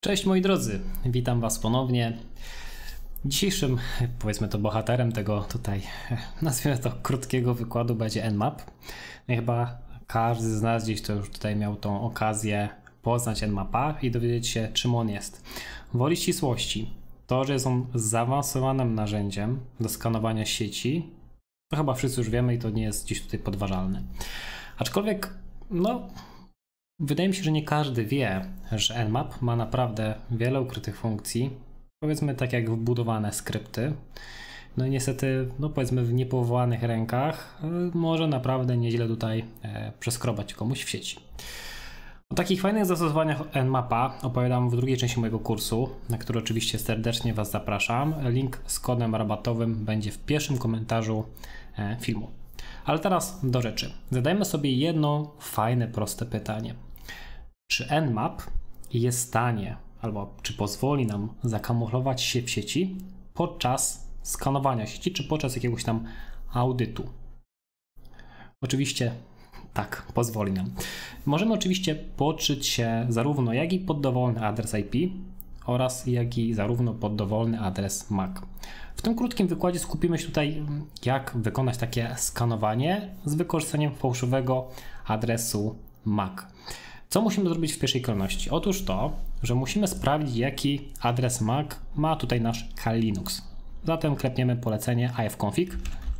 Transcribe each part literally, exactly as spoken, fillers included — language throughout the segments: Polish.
Cześć moi drodzy, witam was ponownie. Dzisiejszym, powiedzmy to bohaterem tego tutaj, nazwijmy to krótkiego wykładu będzie Nmap. No i chyba każdy z nas gdzieś to już tutaj miał tą okazję poznać Nmapa i dowiedzieć się, czym on jest. Woli ścisłości, to, że jest on zaawansowanym narzędziem do skanowania sieci, to chyba wszyscy już wiemy i to nie jest gdzieś tutaj podważalne. Aczkolwiek, no... wydaje mi się, że nie każdy wie, że Nmap ma naprawdę wiele ukrytych funkcji, powiedzmy tak jak wbudowane skrypty. No i niestety, no powiedzmy w niepowołanych rękach może naprawdę nieźle tutaj e, przeskrobać komuś w sieci. O takich fajnych zastosowaniach Nmapa opowiadam w drugiej części mojego kursu, na który oczywiście serdecznie was zapraszam. Link z kodem rabatowym będzie w pierwszym komentarzu e, filmu. Ale teraz do rzeczy. Zadajmy sobie jedno fajne, proste pytanie. Czy Nmap jest w stanie, albo czy pozwoli nam zakamuflować się w sieci podczas skanowania sieci, czy podczas jakiegoś tam audytu? Oczywiście tak, pozwoli nam. Możemy oczywiście podszyć się zarówno jak i pod dowolny adres I P oraz jak i zarówno pod dowolny adres M A C. W tym krótkim wykładzie skupimy się tutaj, jak wykonać takie skanowanie z wykorzystaniem fałszywego adresu M A C. Co musimy zrobić w pierwszej kolejności? Otóż to, że musimy sprawdzić, jaki adres M A C ma tutaj nasz Kali Linux. Zatem klepniemy polecenie ifconfig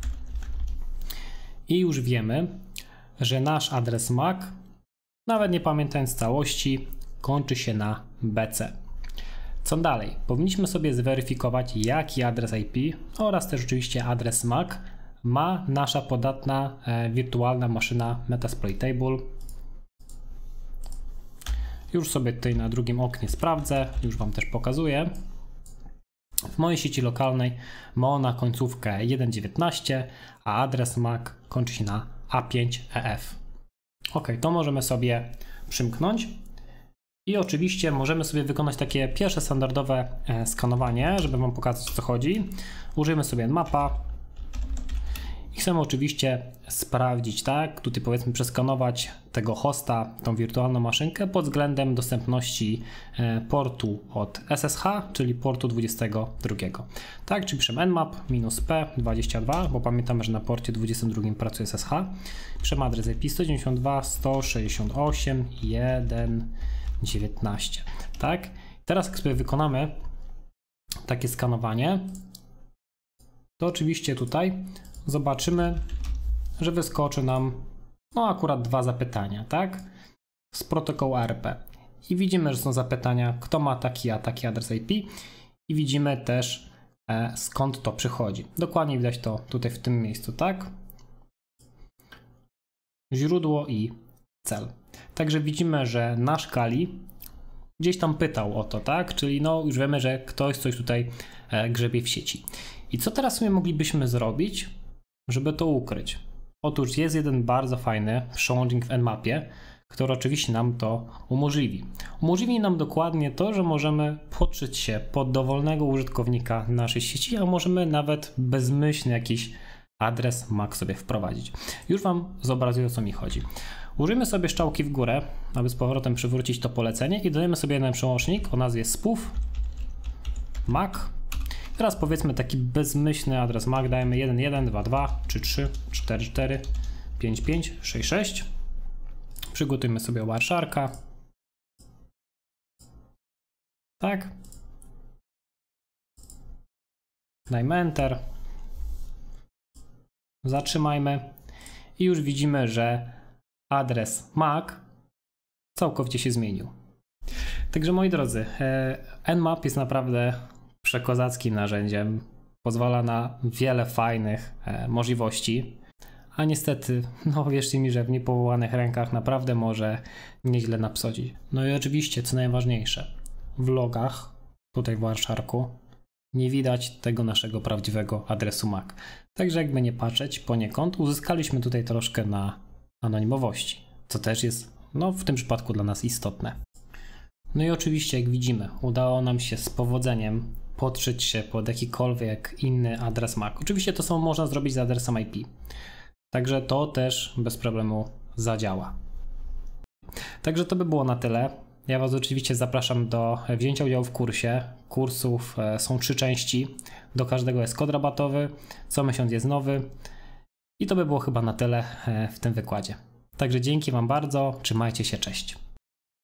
i już wiemy, że nasz adres M A C, nawet nie pamiętając całości, kończy się na B C. Co dalej? Powinniśmy sobie zweryfikować, jaki adres I P oraz też oczywiście adres M A C ma nasza podatna e, wirtualna maszyna Metasploitable. Już sobie tutaj na drugim oknie sprawdzę, już wam też pokazuję. W mojej sieci lokalnej ma ona końcówkę jeden dziewiętnaście, a adres M A C kończy się na A pięć E F. Ok, to możemy sobie przymknąć. I oczywiście możemy sobie wykonać takie pierwsze standardowe skanowanie, żeby wam pokazać, o co chodzi. Użyjmy sobie Nmapa i chcemy oczywiście sprawdzić, tak, tutaj powiedzmy przeskanować tego hosta, tą wirtualną maszynkę pod względem dostępności portu od S S H, czyli portu dwudziestego drugiego. Tak, czyli piszemy nmap -p dwadzieścia dwa, bo pamiętamy, że na porcie dwudziestym drugim pracuje S S H. Piszemy adres I P sto dziewięćdziesiąt dwa kropka sto sześćdziesiąt osiem kropka jeden dziewiętnaście. Tak? Teraz jak sobie wykonamy takie skanowanie, to oczywiście tutaj zobaczymy, że wyskoczy nam no akurat dwa zapytania, tak? Z protokołu A R P. I widzimy, że są zapytania, kto ma taki a taki adres I P i widzimy też e, skąd to przychodzi. Dokładnie widać to tutaj w tym miejscu, tak? Źródło i cel. Także widzimy, że nasz Kali gdzieś tam pytał o to, tak? Czyli no już wiemy, że ktoś coś tutaj e, grzebie w sieci. I co teraz sobie moglibyśmy zrobić, żeby to ukryć? Otóż jest jeden bardzo fajny przełącznik w Nmapie, który oczywiście nam to umożliwi. Umożliwi nam dokładnie to, że możemy podszyć się pod dowolnego użytkownika naszej sieci, a możemy nawet bezmyślny jakiś adres M A C sobie wprowadzić. Już wam zobrazuję, o co mi chodzi. Użyjmy sobie strzałki w górę, aby z powrotem przywrócić to polecenie i dodajemy sobie jeden przełącznik o nazwie spoof M A C. Teraz powiedzmy taki bezmyślny adres M A C, dajemy jeden jeden dwa dwa trzy trzy cztery cztery pięć pięć sześć sześć. Przygotujmy sobie Wiresharka. Tak. Dajmy Enter. Zatrzymajmy. I już widzimy, że adres M A C całkowicie się zmienił. Także moi drodzy, Nmap jest naprawdę przekozackim narzędziem. Pozwala na wiele fajnych możliwości. A niestety, no wierzcie mi, że w niepowołanych rękach naprawdę może nieźle napsodzić. No i oczywiście, co najważniejsze, w logach, tutaj w Wiresharku, nie widać tego naszego prawdziwego adresu M A C. Także jakby nie patrzeć, poniekąd uzyskaliśmy tutaj troszkę na anonimowości, co też jest no, w tym przypadku dla nas istotne. No i oczywiście, jak widzimy, udało nam się z powodzeniem podszyć się pod jakikolwiek inny adres M A C. Oczywiście to samo można zrobić z adresem I P. Także to też bez problemu zadziała. Także to by było na tyle. Ja Was oczywiście zapraszam do wzięcia udziału w kursie. Kursów są trzy części. Do każdego jest kod rabatowy. Co miesiąc jest nowy. I to by było chyba na tyle w tym wykładzie. Także dzięki Wam bardzo. Trzymajcie się. Cześć.